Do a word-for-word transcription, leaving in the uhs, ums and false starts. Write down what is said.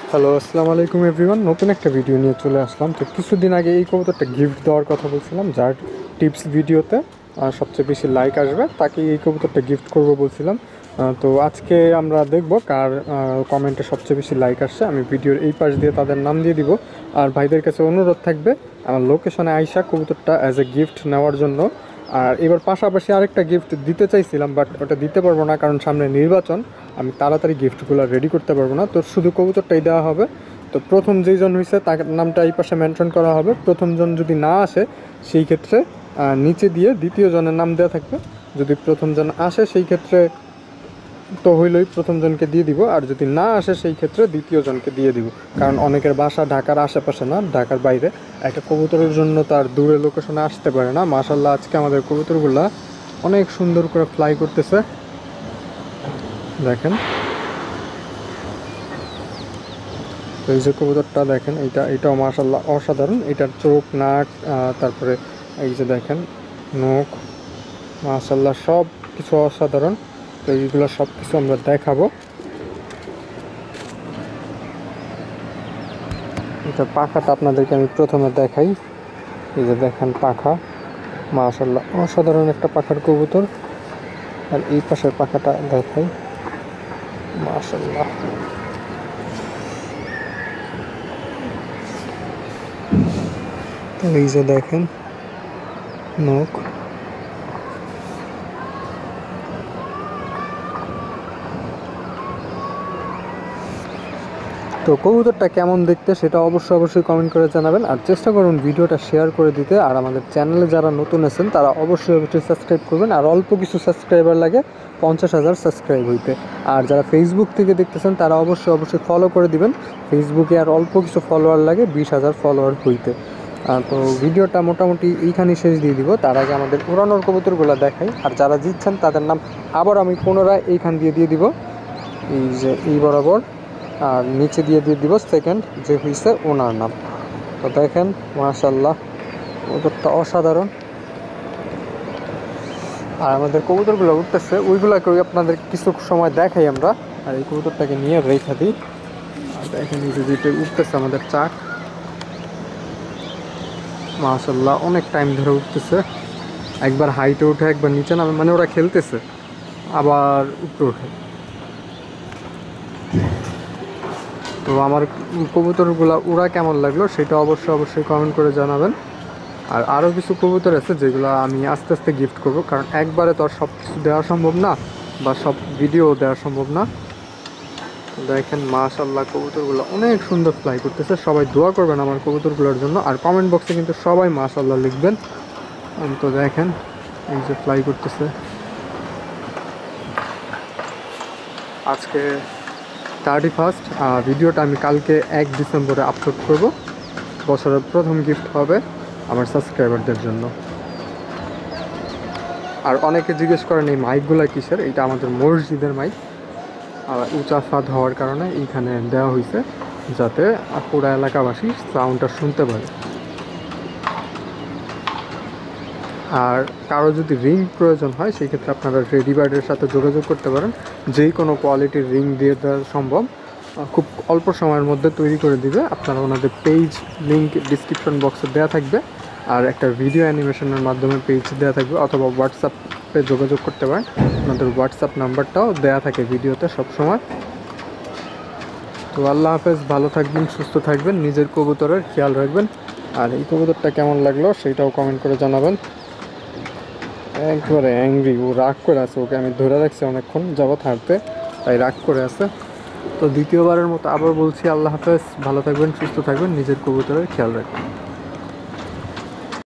Hello আসসালামু আলাইকুম everyone, নতুন একটা ভিডিও নিয়ে চলে আসলাম। তো কিছুদিন আগে এই কবুতরটা গিফট দেওয়ার কথা বলছিলাম, যার টিপস ভিডিওতে সবচেয়ে বেশি লাইক আসবে তাকে এই কবুতরটা গিফট করব বলছিলাম। তো আজকে আমরা দেখব কার কমেন্টে সবচেয়ে বেশি লাইক আসছে। আমি ভিডিওর এই পাশ দিয়ে তাদের নাম দিয়ে দিব। আর ভাইদের কাছে অনুরোধ থাকবে আমার লোকেশনে আইসা কবুতরটা অ্যাজ এ গিফট নেওয়ার জন্য। আর এবার পাশাপাশি আরেকটা গিফট দিতে চাইছিলাম, বাট ওটা দিতে পারবো না কারণ সামনে নির্বাচন, আমি তাড়াতাড়ি গিফটগুলো রেডি করতে পারবো না। তো শুধু কবুতরটাই দেওয়া হবে। তো প্রথম যেইজন হয়েছে তার নামটা এই পাশে মেনশন করা হবে। প্রথমজন যদি না আসে সেই ক্ষেত্রে নিচে দিয়ে দ্বিতীয় জনের নাম দেওয়া থাকবে। যদি প্রথমজন আসে সেই ক্ষেত্রে তো হইলই, প্রথমজনকে দিয়ে দিব। আর যদি না আসে সেই ক্ষেত্রে দ্বিতীয় জনকে দিয়ে দিব, কারণ অনেকের বাসা ঢাকার আশেপাশে না, ঢাকার বাইরে। একটা কবুতরের জন্য তার দূরে লোকেশনে আসতে পারে না। মাশাআল্লাহ আজকে আমাদের কবুতরগুলা অনেক সুন্দর করে ফ্লাই করতেছে, দেখেন। তো এই যে কবুতরটা দেখেন, এইটা এটাও মাশাআল্লাহ অসাধারণ। এটার চোখ, নাক, তারপরে এই যে দেখেন নখ, মাশাআল্লাহ সব কিছু অসাধারণ। তো এইগুলো সব কিছু আমরা দেখাবো। এটা পাখাটা আপনাদেরকে আমি প্রথমে দেখাই। এই যে দেখেন পাখা, মাশাআল্লাহ অসাধারণ একটা পাখার কবুতর। আর এই পাশের পাখাটা দেখাই, মাশাআল্লাহ। এই যে দেখেন নখ, তো কবুতরটা কেমন দেখতে সেটা অবশ্যই অবশ্যই কমেন্ট করে জানাবেন। আর চেষ্টা করুন ভিডিওটা শেয়ার করে দিতে। আর আমাদের চ্যানেলে যারা নতুন আছেন তারা অবশ্যই অবশ্যই সাবস্ক্রাইব করবেন। আর অল্প কিছু সাবস্ক্রাইবার লাগে পঞ্চাশ হাজার সাবস্ক্রাইব হইতে। আর যারা ফেসবুক থেকে দেখতেছেন তারা অবশ্যই অবশ্যই ফলো করে দিবেন। ফেসবুকে আর অল্প কিছু ফলোয়ার লাগে বিশ হাজার ফলোয়ার হইতে। তো ভিডিওটা মোটামুটি এইখানেই শেষ দিয়ে দিব। তার আগে আমাদের উড়ানোর কবুতরগুলো দেখাই। আর যারা জিতছেন তাদের নাম আবার আমি পুনরায় এইখান দিয়ে দিয়ে দিব, এই যে এই বরাবর। আর নিচে দিয়ে দিয়ে দিব সেকেন্ড যে হয়েছে ওনার নাম। তো দেখেন মাশাআল্লাহ কবুতরটা অসাধারণ। আর আমাদের কবুতরগুলো উঠতেছে, ওইগুলোকে আপনাদের কিছু সময় দেখাই আমরা। আর এই কবুতরটাকে নিয়ে রেখা দিই। আর দেখেন এই যে যেটা উঠতেছে আমাদের চাক, মাশাআল্লাহ অনেক টাইম ধরে উঠতেছে। একবার হাইটে উঠে একবার নিচে নামে, মানে ওরা খেলতেছে আবার উপরে ওঠে। তো আমার কবুতরগুলো ওরা কেমন লাগলো সেটা অবশ্যই অবশ্যই কমেন্ট করে জানাবেন। আর আরও কিছু কবুতর আছে যেগুলো আমি আস্তে আস্তে গিফট করব, কারণ একবারে তো আর সব কিছু দেওয়া সম্ভব না বা সব ভিডিও দেওয়া সম্ভব না। দেখেন মাশাআল্লাহ কবুতরগুলো অনেক সুন্দর ফ্লাই করতেছে। সবাই দোয়া করবেন আমার কবুতরগুলোর জন্য। আর কমেন্ট বক্সে কিন্তু সবাই মাশাআল্লাহ লিখবেন। তো দেখেন এই যে ফ্লাই করতেছে। আজকে থার্টি ফার্স্ট, ভিডিওটা আমি কালকে এক ডিসেম্বরে আপলোড করব। বছরের প্রথম গিফট হবে আমার সাবস্ক্রাইবারদের জন্য। আর অনেকে জিজ্ঞেস করেন এই মাইকগুলো কিসের, এটা আমাদের মসজিদের মাইক। উঁচা ফাঁদ হওয়ার কারণে এইখানে দেওয়া হয়েছে যাতে পুরো এলাকাবাসী সাউন্ডটা শুনতে পারে। আর কারো যদি রিং প্রয়োজন হয় সেই ক্ষেত্রে আপনারা রেডি বার্ডের সাথে যোগাযোগ করতে পারেন। যেই কোনো কোয়ালিটির রিং দিয়ে দেওয়া সম্ভব, খুব অল্প সময়ের মধ্যে তৈরি করে দিবে। আপনারা ওনাদের পেজ লিঙ্ক ডিসক্রিপশন বক্সে দেওয়া থাকবে। আর একটা ভিডিও অ্যানিমেশনের মাধ্যমে পেজ দেওয়া থাকবে, অথবা হোয়াটসঅ্যাপে যোগাযোগ করতে পারেন। ওনাদের হোয়াটসঅ্যাপ নাম্বারটাও দেওয়া থাকে ভিডিওতে সবসময়। তো আল্লাহ হাফেজ, ভালো থাকবেন, সুস্থ থাকবেন, নিজের কবুতরের খেয়াল রাখবেন। আর এই কবুতরটা কেমন লাগলো সেটাও কমেন্ট করে জানাবেন। একবারে অ্যাংরি, ও রাগ করে আছে। ওকে আমি ধরে রাখছি অনেকক্ষণ যাবৎ হাঁটতে, তাই রাগ করে আছে। তো দ্বিতীয়বারের মতো আবার বলছি আল্লাহ হাফেজ, ভালো থাকবেন, সুস্থ থাকবেন, নিজের কবুতরের খেয়াল রাখবেন।